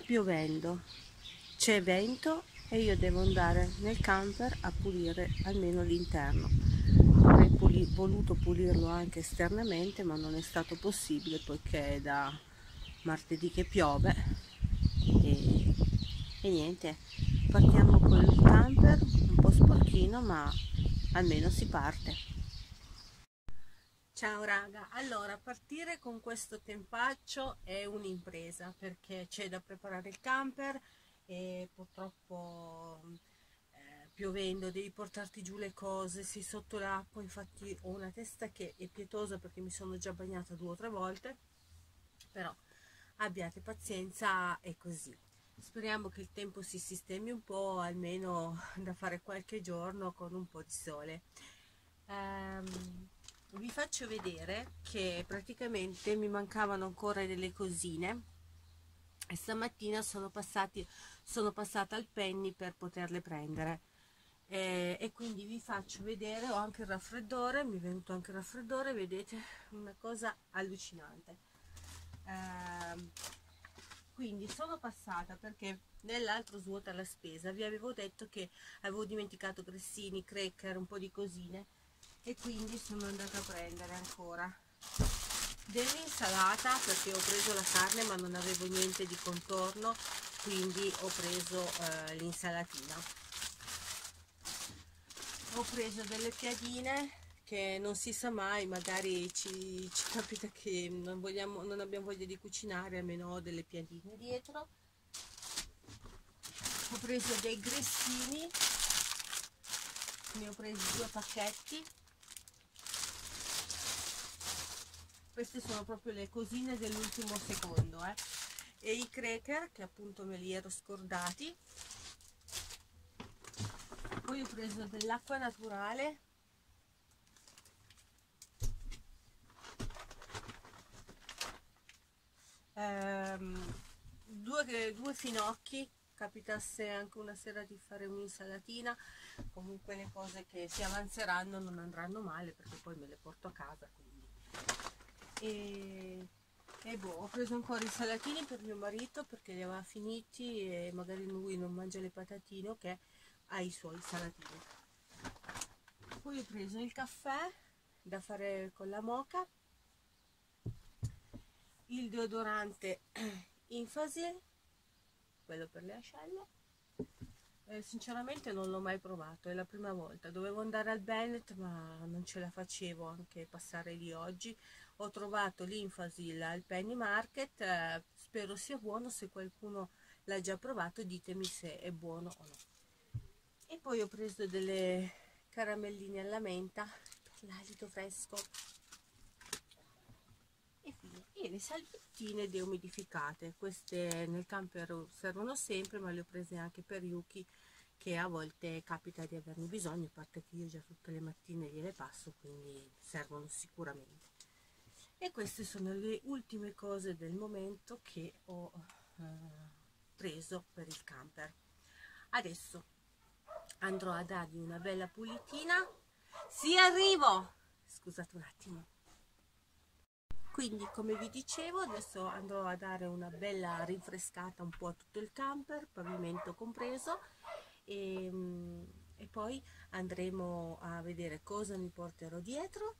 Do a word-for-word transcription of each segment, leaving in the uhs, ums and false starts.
piovendo, c'è vento e io devo andare nel camper a pulire almeno l'interno. Avrei puli- voluto pulirlo anche esternamente, ma non è stato possibile poiché è da martedì che piove e, e niente, partiamo col camper un po' sporchino, ma almeno si parte. Ciao raga, allora partire con questo tempaccio è un'impresa perché c'è da preparare il camper e purtroppo eh, piovendo devi portarti giù le cose, sei sotto l'acqua, infatti ho una testa che è pietosa perché mi sono già bagnata due o tre volte, però abbiate pazienza, è così. Speriamo che il tempo si sistemi un po', almeno da fare qualche giorno con un po' di sole. Ehm, vi faccio vedere che praticamente mi mancavano ancora delle cosine e stamattina sono passati sono passata al Penny per poterle prendere e, e quindi vi faccio vedere. Ho anche il raffreddore, mi è venuto anche il raffreddore, vedete, una cosa allucinante. Ehm, quindi sono passata perché nell'altro svuota la spesa vi avevo detto che avevo dimenticato grissini, cracker, un po' di cosine e quindi sono andata a prendere ancora dell'insalata perché ho preso la carne ma non avevo niente di contorno, quindi ho preso eh, l'insalatina. Ho preso delle piadine che non si sa mai, magari ci, ci capita che non, vogliamo, non abbiamo voglia di cucinare, almeno ho delle piadine dietro. Ho preso dei grissini, ne ho presi due pacchetti. Queste sono proprio le cosine dell'ultimo secondo, eh. E i cracker che appunto me li ero scordati. Poi ho preso dell'acqua naturale, ehm, due, due finocchi, capitasse anche una sera di fare un'insalatina. Comunque le cose che si avanzeranno non andranno male perché poi me le porto a casa, quindi. E, e boh, ho preso ancora i salatini per mio marito perché li aveva finiti e magari lui non mangia le patatine, ok, ha i suoi salatini. Poi ho preso il caffè da fare con la moka, il deodorante Infasil, quello per le ascelle. Eh, sinceramente non l'ho mai provato, è la prima volta. Dovevo andare al Bennett ma non ce la facevo anche passare lì oggi. Ho trovato l'Infasil al Penny Market, eh, spero sia buono. Se qualcuno l'ha già provato ditemi se è buono o no. E poi ho preso delle caramelline alla menta per l'alito fresco e fine. E le salviettine deumidificate, queste nel camper servono sempre, ma le ho prese anche per Yuki che a volte capita di averne bisogno, a parte che io già tutte le mattine gliele passo, quindi servono sicuramente. E queste sono le ultime cose del momento che ho eh, preso per il camper. Adesso andrò a dargli una bella pulitina. Sì, arrivo, scusate un attimo. Quindi come vi dicevo adesso andrò a dare una bella rinfrescata un po' a tutto il camper, pavimento compreso, e, e poi andremo a vedere cosa mi porterò dietro.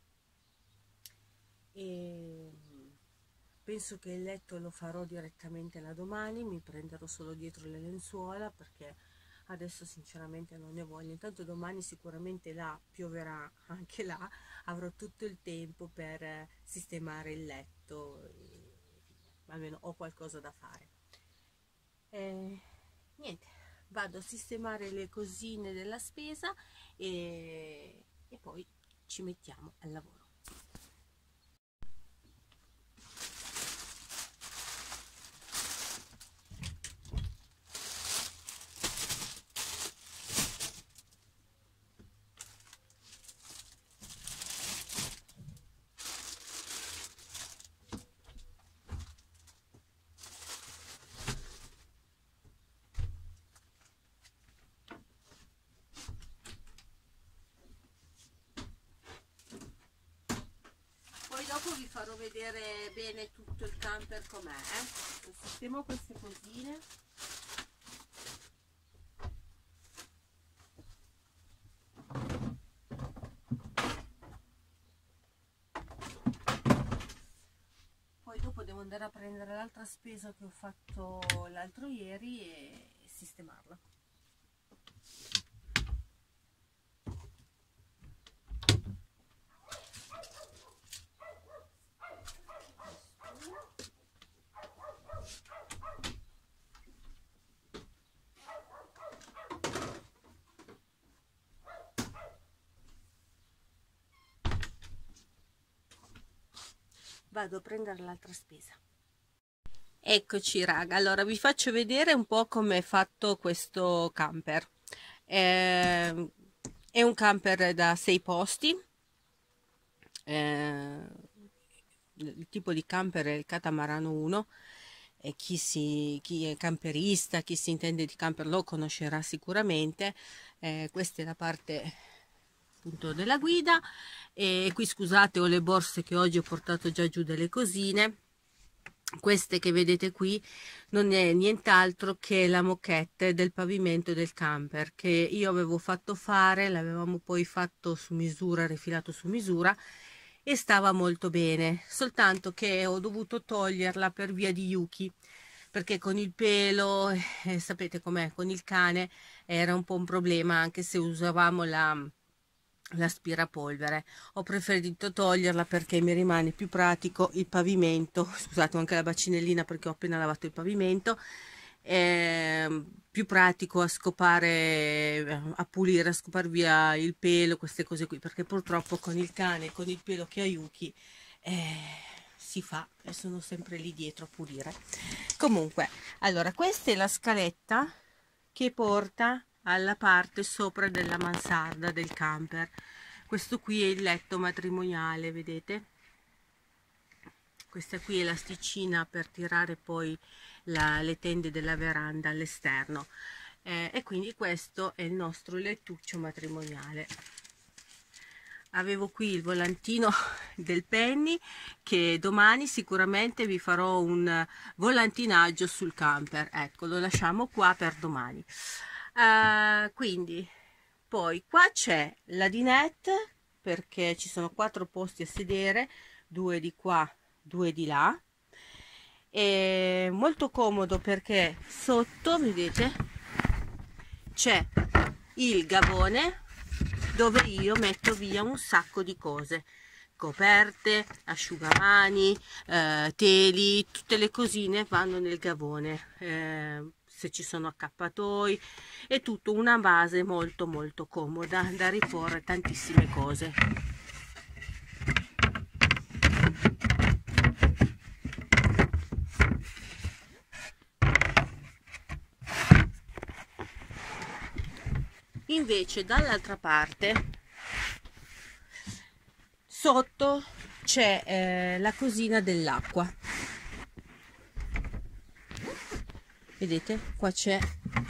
E penso che il letto lo farò direttamente là domani, mi prenderò solo dietro le lenzuola perché adesso sinceramente non ne voglio. Intanto domani sicuramente là pioverà, anche là avrò tutto il tempo per sistemare il letto e almeno ho qualcosa da fare. E, niente, vado a sistemare le cosine della spesa e, e poi ci mettiamo al lavoro. Dopo vi farò vedere bene tutto il camper com'è, eh? sistemo queste cosine. Poi dopo devo andare a prendere l'altra spesa che ho fatto l'altro ieri e sistemarla. Vado a prendere l'altra spesa. Eccoci raga, allora vi faccio vedere un po' come è fatto questo camper. Eh, è un camper da sei posti, eh, il tipo di camper è il Catamarano uno, e chi, si, chi è camperista, chi si intende di camper lo conoscerà sicuramente. Eh, questa è la parte appunto della guida, e qui scusate ho le borse che oggi ho portato già giù delle cosine. Queste che vedete qui non è nient'altro che la moquette del pavimento del camper che io avevo fatto fare, l'avevamo poi fatto su misura, rifilato su misura, e stava molto bene, soltanto che ho dovuto toglierla per via di Yuki, perché con il pelo, eh, sapete com'è, con il cane era un po' un problema, anche se usavamo la l'aspirapolvere. Ho preferito toglierla perché mi rimane più pratico il pavimento, scusate anche la bacinellina perché ho appena lavato il pavimento, è più pratico a scopare, a pulire, a scopare via il pelo, queste cose qui, perché purtroppo con il cane, con il pelo che ha Yuki, eh, si fa e sono sempre lì dietro a pulire. Comunque, allora questa è la scaletta che porta alla parte sopra della mansarda del camper. Questo qui è il letto matrimoniale, vedete? Questa qui è l'asticina per tirare poi la, le tende della veranda all'esterno, eh, e quindi questo è il nostro lettuccio matrimoniale. Avevo qui il volantino del Penny, che domani sicuramente vi farò un volantinaggio sul camper, ecco, lo lasciamo qua per domani. Uh, quindi poi qua c'è la dinette, perché ci sono quattro posti a sedere, due di qua, due di là. È molto comodo perché sotto, vedete, c'è il gavone dove io metto via un sacco di cose, coperte, asciugamani, eh, teli, tutte le cosine vanno nel gavone. Eh, se ci sono accappatoi, è tutto una base molto molto comoda da riporre tantissime cose. Invece dall'altra parte sotto c'è eh, la cosina dell'acqua, vedete qua c'è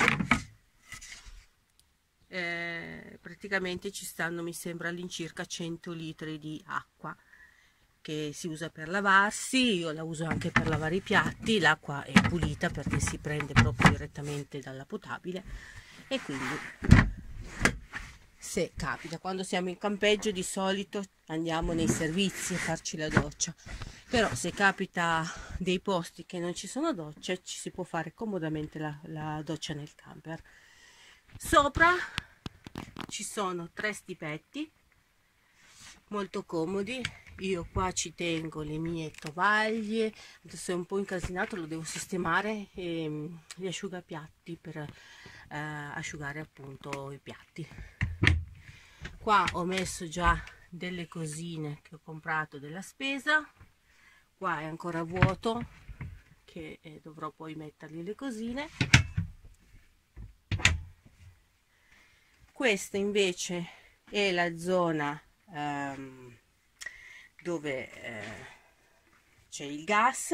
eh, praticamente ci stanno, mi sembra, all'incirca cento litri di acqua che si usa per lavarsi. Io la uso anche per lavare i piatti, l'acqua è pulita perché si prende proprio direttamente dalla potabile, e quindi se capita, quando siamo in campeggio di solito andiamo nei servizi a farci la doccia, però se capita dei posti che non ci sono docce, ci si può fare comodamente la, la doccia nel camper. Sopra ci sono tre stipetti molto comodi. Io qua ci tengo le mie tovaglie, adesso è un po' incasinato, lo devo sistemare, e gli asciugapiatti per eh, asciugare appunto i piatti. Qua ho messo già delle cosine che ho comprato della spesa, qua è ancora vuoto che eh, dovrò poi mettergli le cosine. Questa invece è la zona ehm, dove eh, c'è il gas,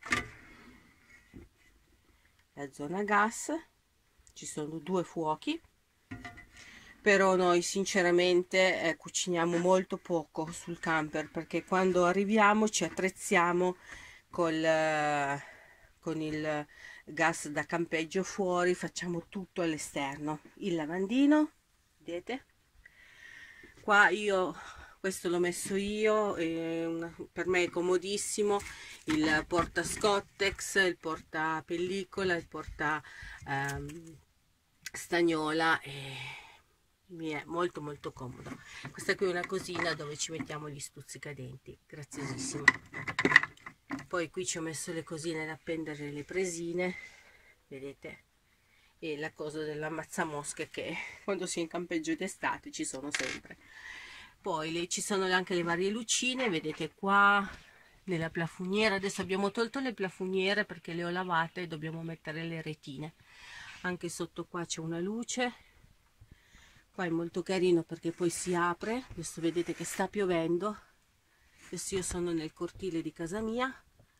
la zona gas, ci sono due fuochi, però noi sinceramente eh, cuciniamo molto poco sul camper, perché quando arriviamo ci attrezziamo col, eh, con il gas da campeggio fuori, facciamo tutto all'esterno. Il lavandino, vedete? Qua io, questo l'ho messo io, è una, per me è comodissimo, il porta Scottex, il porta pellicola, il porta ehm, stagnola, e mi è molto molto comodo. Questa qui è una cosina dove ci mettiamo gli stuzzicadenti, graziosissima. Poi qui ci ho messo le cosine da appendere, le presine, vedete? E la cosa dell'ammazzamosche, che quando si è in campeggio d'estate ci sono sempre. Poi le, ci sono anche le varie lucine, vedete qua nella plafoniera. Adesso abbiamo tolto le plafoniere perché le ho lavate e dobbiamo mettere le retine. Anche sotto qua c'è una luce. Qua è molto carino perché poi si apre. Adesso vedete che sta piovendo. Adesso io sono nel cortile di casa mia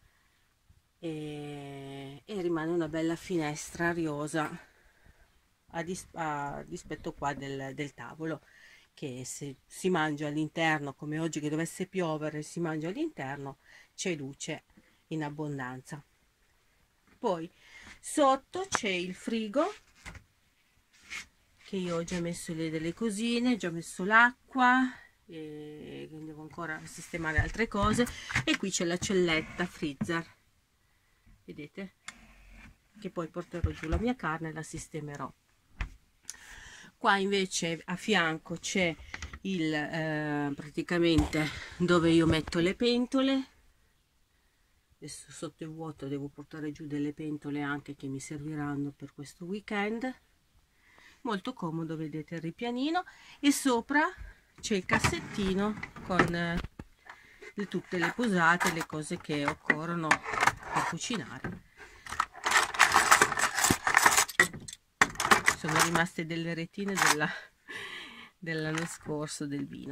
e, e rimane una bella finestra ariosa a, dis, a dispetto qua del, del tavolo, che se si mangia all'interno, come oggi che dovesse piovere, si mangia all'interno, c'è luce in abbondanza. Poi sotto c'è il frigo, che io ho già messo le delle cosine, già messo l'acqua, e devo ancora sistemare altre cose. E qui c'è la celletta freezer, vedete, che poi porterò giù la mia carne e la sistemerò. Qua invece a fianco c'è il eh, praticamente dove io metto le pentole. Adesso sotto il vuoto devo portare giù delle pentole anche che mi serviranno per questo weekend. Molto comodo, vedete il ripianino, e sopra c'è il cassettino con eh, tutte le posate, le cose che occorrono per cucinare. Sono rimaste delle retine della, dell'anno scorso del vino.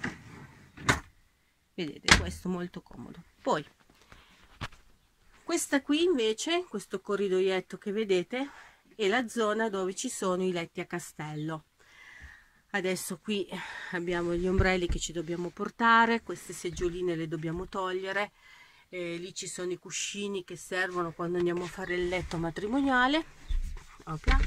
Vedete, questo molto comodo. Poi questa qui invece, questo corridoietto che vedete, è la zona dove ci sono i letti a castello. Adesso qui abbiamo gli ombrelli che ci dobbiamo portare, queste seggioline le dobbiamo togliere, e lì ci sono i cuscini che servono quando andiamo a fare il letto matrimoniale. Okay.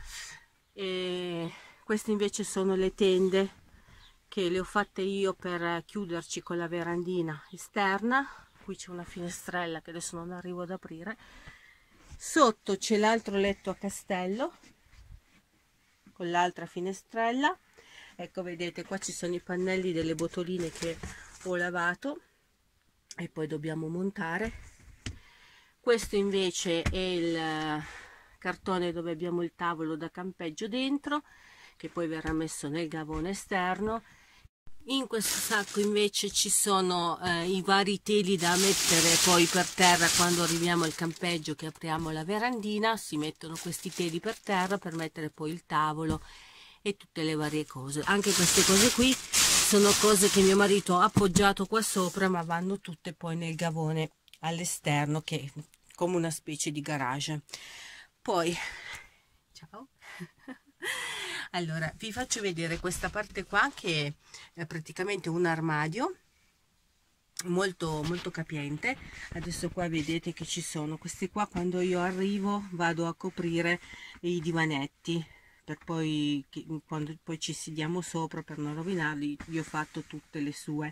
E queste invece sono le tende che le ho fatte io per chiuderci con la verandina esterna. Qui c'è una finestrella che adesso non arrivo ad aprire. Sotto c'è l'altro letto a castello con l'altra finestrella. Ecco, vedete, qua ci sono i pannelli delle botoline che ho lavato e poi dobbiamo montare. Questo invece è il cartone dove abbiamo il tavolo da campeggio dentro, che poi verrà messo nel gavone esterno. In questo sacco invece ci sono eh, i vari teli da mettere poi per terra quando arriviamo al campeggio, che apriamo la verandina. Si mettono questi teli per terra per mettere poi il tavolo e tutte le varie cose. Anche queste cose qui sono cose che mio marito ha appoggiato qua sopra, ma vanno tutte poi nel gavone all'esterno, che è come una specie di garage. Poi ciao. Allora vi faccio vedere questa parte qua, che è praticamente un armadio molto molto capiente. Adesso qua vedete che ci sono questi qua, quando io arrivo vado a coprire i divanetti, per poi quando poi ci sediamo sopra, per non rovinarli, vi ho fatto tutte le sue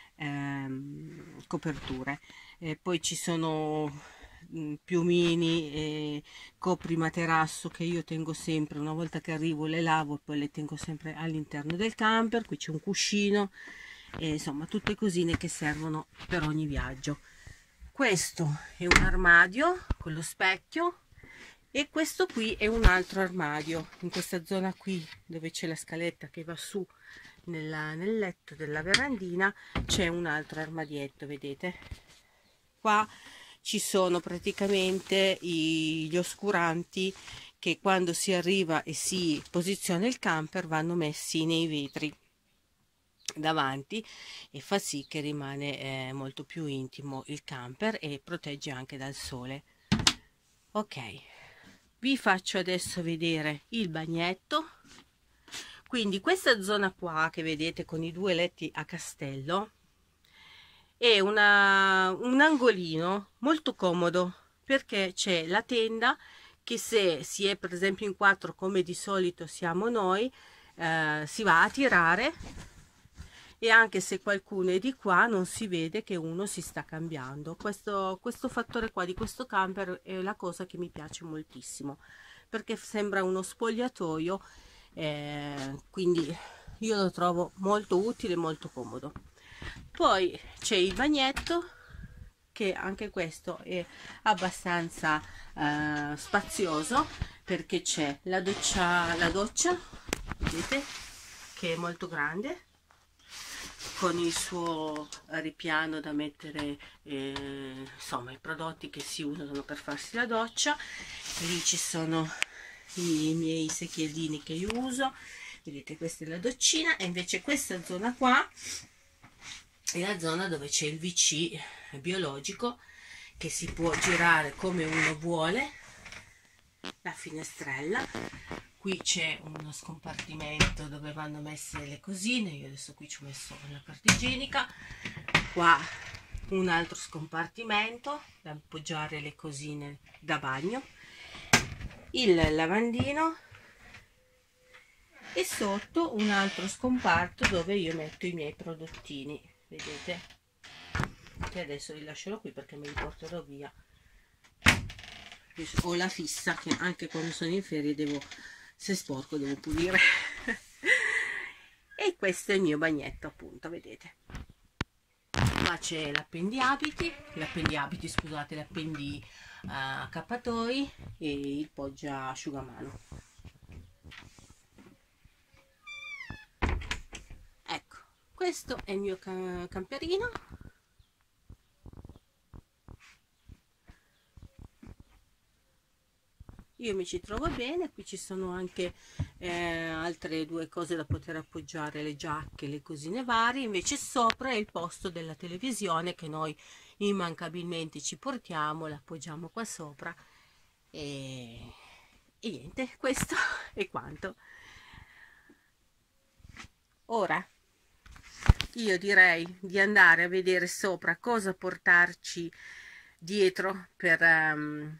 ehm, coperture. E poi ci sono piumini e copri materasso che io tengo sempre, una volta che arrivo le lavo e poi le tengo sempre all'interno del camper. Qui c'è un cuscino e insomma tutte cosine che servono per ogni viaggio. Questo è un armadio con lo specchio e questo qui è un altro armadio. In questa zona qui dove c'è la scaletta che va su nella, nel letto della verandina c'è un altro armadietto, vedete qua. Ci sono praticamente i, gli oscuranti che quando si arriva e si posiziona il camper vanno messi nei vetri davanti, e fa sì che rimane eh, molto più intimo il camper e protegge anche dal sole. Ok, vi faccio adesso vedere il bagnetto. Quindi questa zona qua che vedete con i due letti a castello è una, un angolino molto comodo perché c'è la tenda che, se si è per esempio in quattro come di solito siamo noi, eh, si va a tirare, e anche se qualcuno è di qua non si vede che uno si sta cambiando. Questo, questo fattore qua di questo camper è la cosa che mi piace moltissimo, perché sembra uno spogliatoio, eh, quindi io lo trovo molto utile e molto comodo. Poi c'è il bagnetto, che anche questo è abbastanza eh, spazioso, perché c'è la doccia, la doccia, vedete, che è molto grande, con il suo ripiano da mettere eh, insomma i prodotti che si usano per farsi la doccia. Lì ci sono i miei secchiellini che io uso, vedete, questa è la doccina, e invece questa zona qua è la zona dove c'è il V C biologico, che si può girare come uno vuole, la finestrella. Qui c'è uno scompartimento dove vanno messe le cosine, io adesso qui ci ho messo una carta igienica, qua un altro scompartimento da appoggiare le cosine da bagno, il lavandino, e sotto un altro scomparto dove io metto i miei prodottini, vedete, che adesso li lascerò qui perché me li porterò via. Ho la fissa che anche quando sono in ferie devo, se sporco devo pulire. E questo è il mio bagnetto, appunto, vedete. Qua c'è l'appendiabiti, l'appendiabiti, scusate, l'appendi uh, accappatoi e il poggia asciugamano. Ecco, questo è il mio ca camperino. Io mi ci trovo bene, qui ci sono anche eh, altre due cose da poter appoggiare, le giacche, le cosine varie. Invece sopra è il posto della televisione che noi immancabilmente ci portiamo, l'appoggiamo qua sopra e, e niente, questo è quanto. Ora io direi di andare a vedere sopra cosa portarci dietro per... Um,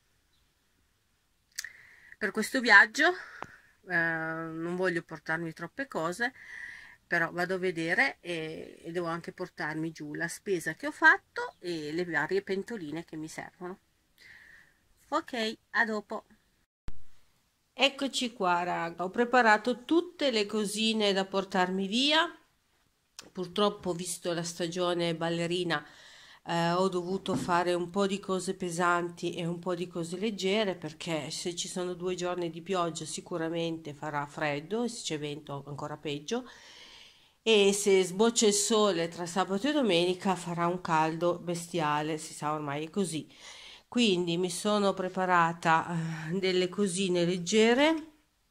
per questo viaggio. Eh, non voglio portarmi troppe cose, però vado a vedere, e, e devo anche portarmi giù la spesa che ho fatto e le varie pentoline che mi servono. Ok, a dopo. Eccoci qua, raga, ho preparato tutte le cosine da portarmi via. Purtroppo, visto la stagione ballerina, eh, ho dovuto fare un po' di cose pesanti e un po' di cose leggere, perché se ci sono due giorni di pioggia sicuramente farà freddo, e se c'è vento ancora peggio, e se sboccia il sole tra sabato e domenica farà un caldo bestiale, si sa, ormai è così. Quindi mi sono preparata eh, delle cosine leggere,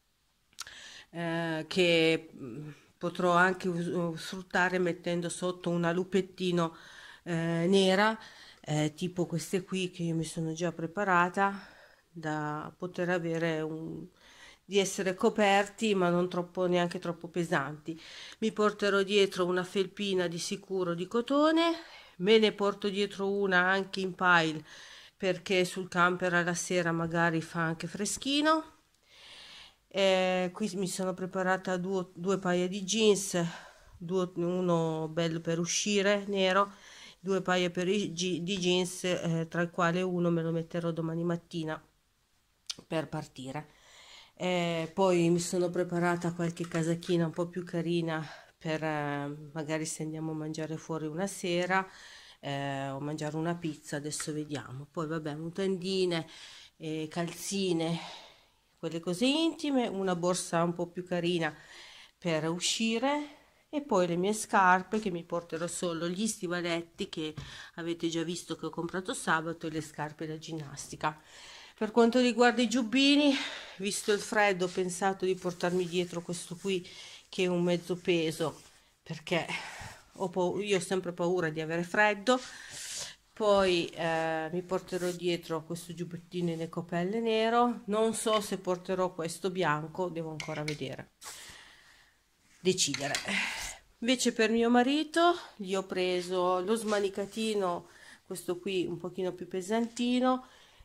eh, che mh, potrò anche us- sfruttare mettendo sotto una lupettino eh, nera, eh, tipo queste qui che io mi sono già preparata, da poter avere un, di essere coperti ma non troppo, neanche troppo pesanti. Mi porterò dietro una felpina di sicuro di cotone, me ne porto dietro una anche in pile, perché sul camper alla sera magari fa anche freschino. Eh, qui mi sono preparata due, due paia di jeans, due, uno bello per uscire nero, due paia per i, di jeans, eh, tra i quali uno me lo metterò domani mattina per partire. Eh, poi mi sono preparata qualche casachina un po' più carina per eh, magari se andiamo a mangiare fuori una sera, eh, o mangiare una pizza, adesso vediamo. Poi vabbè, mutandine, eh, calzine, quelle cose intime, una borsa un po' più carina per uscire, e poi le mie scarpe, che mi porterò solo gli stivaletti che avete già visto che ho comprato sabato, e le scarpe da ginnastica. Per quanto riguarda i giubbini, visto il freddo, ho pensato di portarmi dietro questo qui, che è un mezzo peso, perché ho io ho sempre paura di avere freddo. Poi eh, mi porterò dietro questo giubbettino in ecopelle nero, non so se porterò questo bianco, devo ancora vedere, decidere. Invece per mio marito gli ho preso lo smanicatino, questo qui un pochino più pesantino,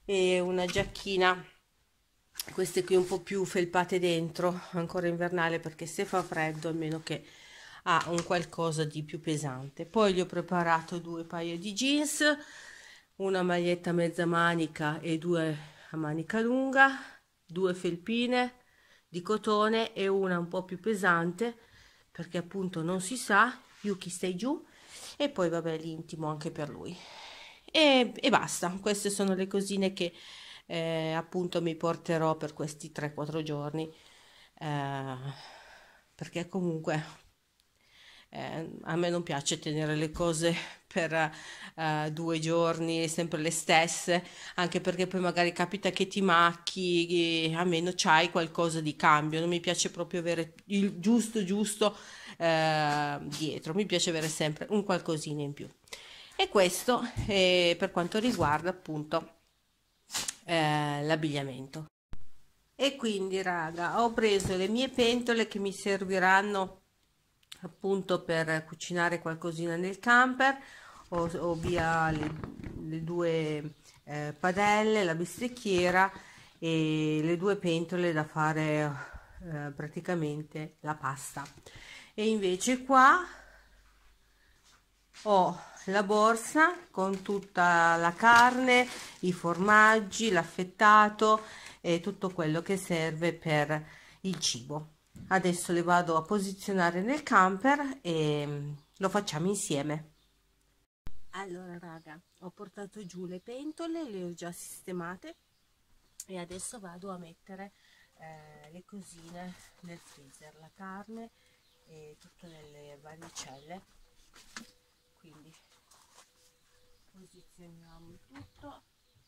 e una giacchina, queste qui un po' più felpate dentro, ancora invernale, perché se fa freddo almeno che ha un qualcosa di più pesante. Poi gli ho preparato due paia di jeans, una maglietta mezza manica e due a manica lunga, due felpine di cotone e una un po' più pesante perché appunto non si sa, Yuki stai giù, e poi vabbè l'intimo anche per lui. E, e basta, queste sono le cosine che eh, appunto mi porterò per questi tre quattro giorni, eh, perché comunque eh, a me non piace tenere le cose per eh, due giorni, sempre le stesse, anche perché poi magari capita che ti macchi, e almeno c'hai qualcosa di cambio. Non mi piace proprio avere il giusto giusto eh, dietro, mi piace avere sempre un qualcosina in più. E questo è per quanto riguarda appunto eh, l'abbigliamento. E quindi, raga, ho preso le mie pentole che mi serviranno appunto per cucinare qualcosina nel camper. Ho, ho via le, le due eh, padelle, la bistecchiera e le due pentole da fare eh, praticamente la pasta. E invece qua ho la borsa con tutta la carne, i formaggi, l'affettato e tutto quello che serve per il cibo. Adesso le vado a posizionare nel camper e mm, lo facciamo insieme. Allora, raga, ho portato giù le pentole, le ho già sistemate e adesso vado a mettere eh, le cosine nel freezer, la carne e tutto nelle varicelle. Quindi posizioniamo tutto.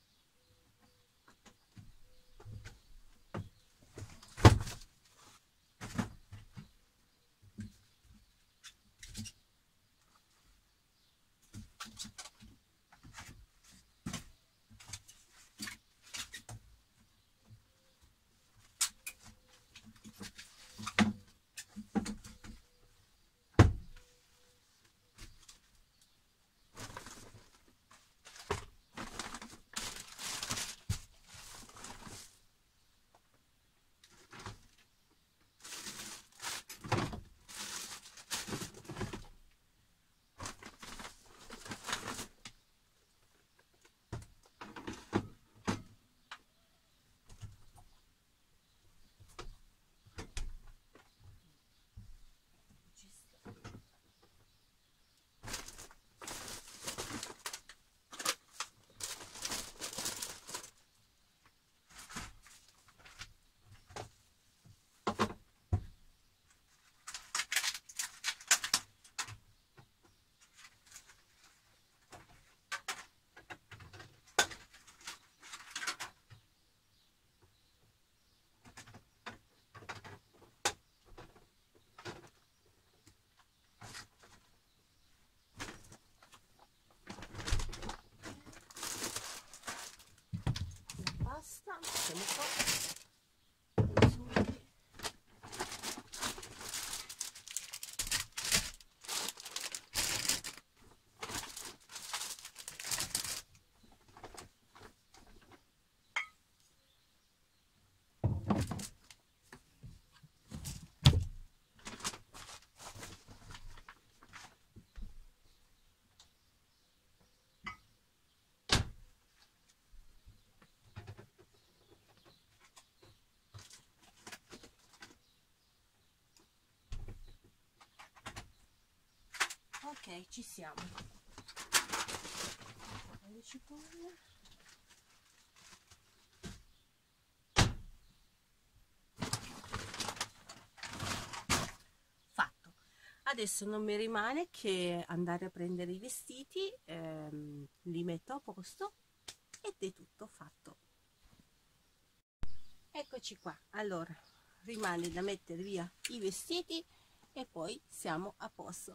Basta, mettiamo qua. Ok, ci siamo. Le cipolle. Fatto. Adesso non mi rimane che andare a prendere i vestiti, ehm, li metto a posto ed è tutto fatto. Eccoci qua. Allora, rimane da mettere via i vestiti e poi siamo a posto.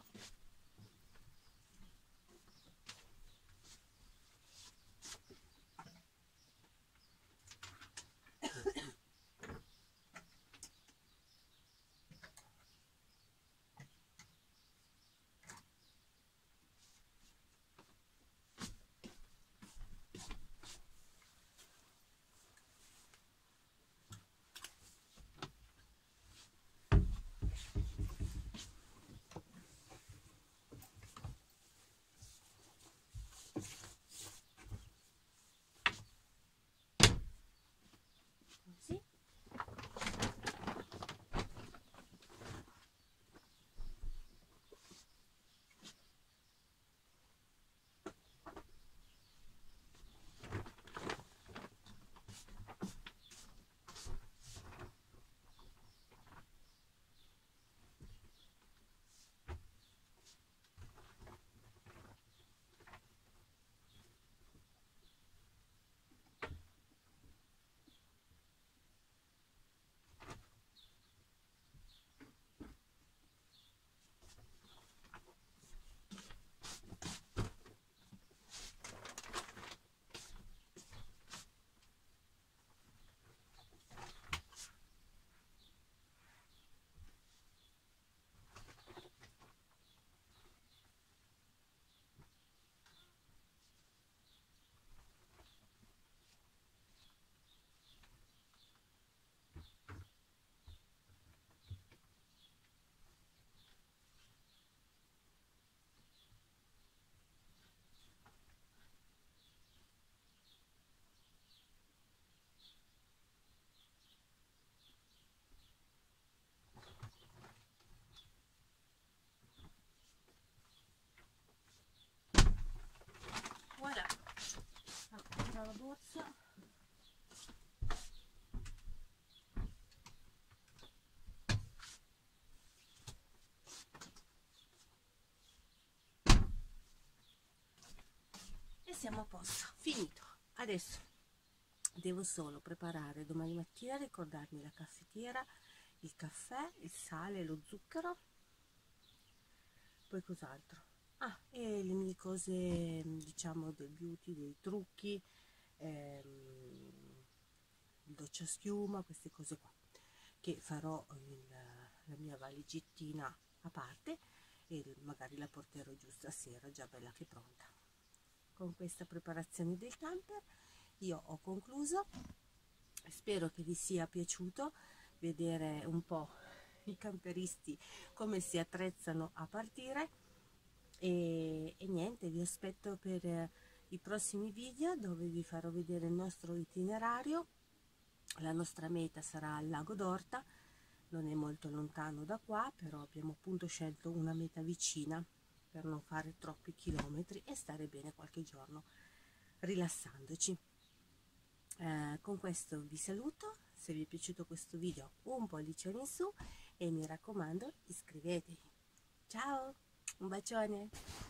siamo a posto, finito. Adesso devo solo preparare domani mattina, ricordarmi la caffettiera, il caffè, il sale, lo zucchero, poi cos'altro? Ah, e le mie cose, diciamo, del beauty, dei trucchi, ehm, il doccia schiuma, queste cose qua, che farò in la mia valigittina a parte e magari la porterò giù stasera già bella che pronta. Con questa preparazione del camper io ho concluso, spero che vi sia piaciuto vedere un po' i camperisti come si attrezzano a partire e, e niente, vi aspetto per eh, i prossimi video dove vi farò vedere il nostro itinerario. La nostra meta sarà al lago d'Orta, non è molto lontano da qua, però abbiamo appunto scelto una meta vicina per non fare troppi chilometri e stare bene qualche giorno rilassandoci. Eh, con questo vi saluto, se vi è piaciuto questo video un pollice in su e mi raccomando iscrivetevi. Ciao, un bacione!